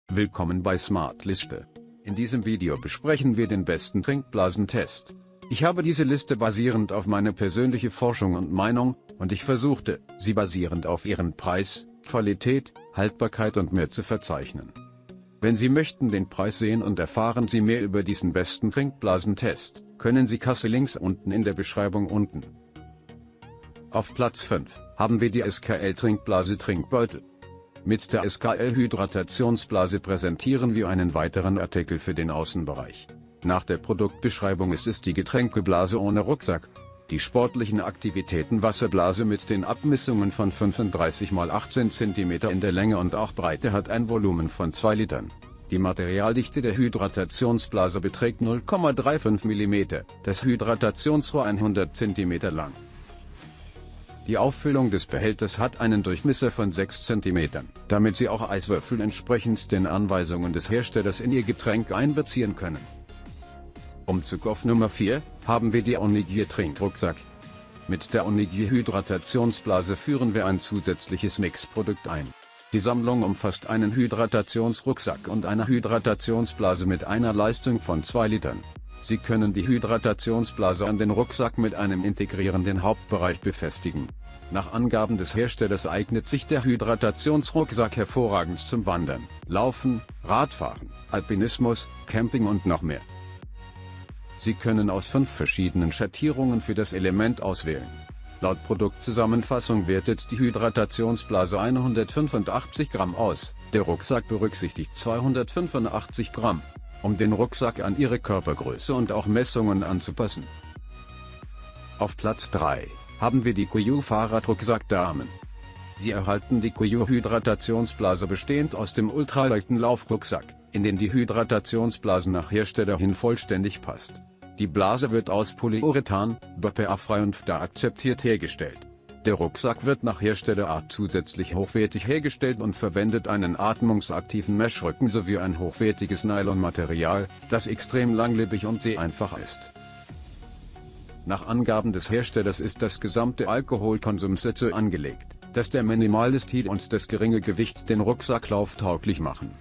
Willkommen bei Smartliste. In diesem Video besprechen wir den besten Trinkblasentest. Ich habe diese Liste basierend auf meine persönliche Forschung und Meinung, und ich versuchte, sie basierend auf ihren Preis, Qualität, Haltbarkeit und mehr zu verzeichnen. Wenn Sie möchten den Preis sehen und erfahren Sie mehr über diesen besten Trinkblasentest, können Sie Kasse links unten in der Beschreibung unten. Auf Platz 5 haben wir die SKL Trinkblase Trinkbeutel. Mit der SKL Hydratationsblase präsentieren wir einen weiteren Artikel für den Außenbereich. Nach der Produktbeschreibung ist es die Getränkeblase ohne Rucksack. Die sportlichen Aktivitäten Wasserblase mit den Abmessungen von 35 x 18 cm in der Länge und auch Breite hat ein Volumen von 2 Litern. Die Materialdichte der Hydratationsblase beträgt 0,35 mm, das Hydratationsrohr 100 cm lang. Die Auffüllung des Behälters hat einen Durchmesser von 6 cm, damit Sie auch Eiswürfel entsprechend den Anweisungen des Herstellers in Ihr Getränk einbeziehen können. Umzug auf Nummer 4 haben wir die Onigir Trinkrucksack. Mit der Onigir Hydratationsblase führen wir ein zusätzliches Mixprodukt ein. Die Sammlung umfasst einen Hydratationsrucksack und eine Hydratationsblase mit einer Leistung von 2 Litern. Sie können die Hydratationsblase an den Rucksack mit einem integrierenden Hauptbereich befestigen. Nach Angaben des Herstellers eignet sich der Hydratationsrucksack hervorragend zum Wandern, Laufen, Radfahren, Alpinismus, Camping und noch mehr. Sie können aus 5 verschiedenen Schattierungen für das Element auswählen. Laut Produktzusammenfassung wertet die Hydratationsblase 185 Gramm aus, der Rucksack berücksichtigt 285 Gramm. Um den Rucksack an Ihre Körpergröße und auch Messungen anzupassen. Auf Platz 3 haben wir die Kuiu Fahrradrucksack Damen. Sie erhalten die Kuiu Hydratationsblase bestehend aus dem ultraleichten Laufrucksack, in den die Hydratationsblase nach Hersteller hin vollständig passt. Die Blase wird aus Polyurethan, BPA-frei und FTA akzeptiert hergestellt. Der Rucksack wird nach Herstellerart zusätzlich hochwertig hergestellt und verwendet einen atmungsaktiven Mesh-Rücken sowie ein hochwertiges Nylonmaterial, das extrem langlebig und sehr einfach ist. Nach Angaben des Herstellers ist das gesamte Alkoholkonsumset so angelegt, dass der minimale Stil und das geringe Gewicht den Rucksack lauftauglich machen.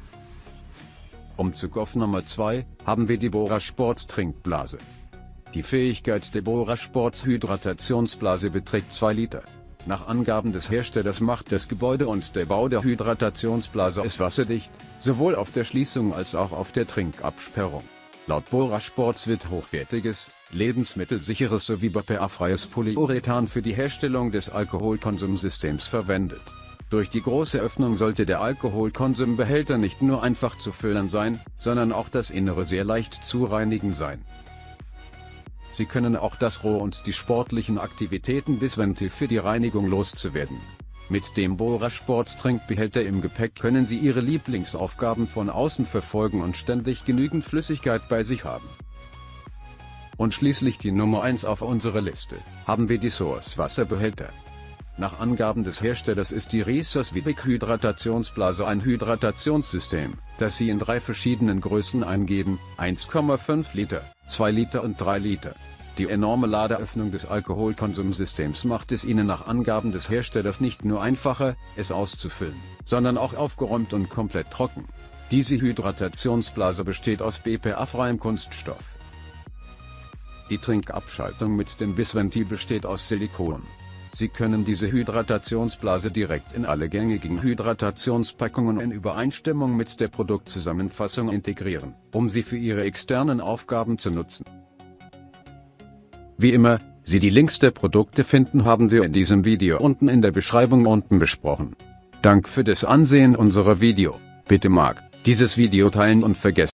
Umzug auf Nummer 2 haben wir die Bora Sports Trinkblase. Die Fähigkeit der Bora Sports Hydratationsblase beträgt 2 Liter. Nach Angaben des Herstellers macht das Gebäude und der Bau der Hydratationsblase es wasserdicht, sowohl auf der Schließung als auch auf der Trinkabsperrung. Laut Bora Sports wird hochwertiges, lebensmittelsicheres sowie BPA-freies Polyurethan für die Herstellung des Alkoholkonsumsystems verwendet. Durch die große Öffnung sollte der Alkoholkonsumbehälter nicht nur einfach zu füllen sein, sondern auch das Innere sehr leicht zu reinigen sein. Sie können auch das Rohr und die sportlichen Aktivitäten bis Ventil für die Reinigung loszuwerden. Mit dem Bora Sports Trinkbehälter im Gepäck können Sie Ihre Lieblingsaufgaben von außen verfolgen und ständig genügend Flüssigkeit bei sich haben. Und schließlich die Nummer 1 auf unserer Liste, haben wir die Source Wasserbehälter. Nach Angaben des Herstellers ist die Resource Vivic Hydratationsblase ein Hydratationssystem, das Sie in 3 verschiedenen Größen eingeben, 1,5 Liter, 2 Liter und 3 Liter. Die enorme Ladeöffnung des Alkoholkonsumsystems macht es Ihnen nach Angaben des Herstellers nicht nur einfacher, es auszufüllen, sondern auch aufgeräumt und komplett trocken. Diese Hydratationsblase besteht aus BPA-freiem Kunststoff. Die Trinkabschaltung mit dem Bissventil besteht aus Silikon. Sie können diese Hydratationsblase direkt in alle gängigen Hydratationspackungen in Übereinstimmung mit der Produktzusammenfassung integrieren, um sie für Ihre externen Aufgaben zu nutzen. Wie immer, Sie die Links der Produkte finden, haben wir in diesem Video unten in der Beschreibung unten besprochen. Dank für das Ansehen unserer Video. Bitte mag dieses Video teilen und vergessen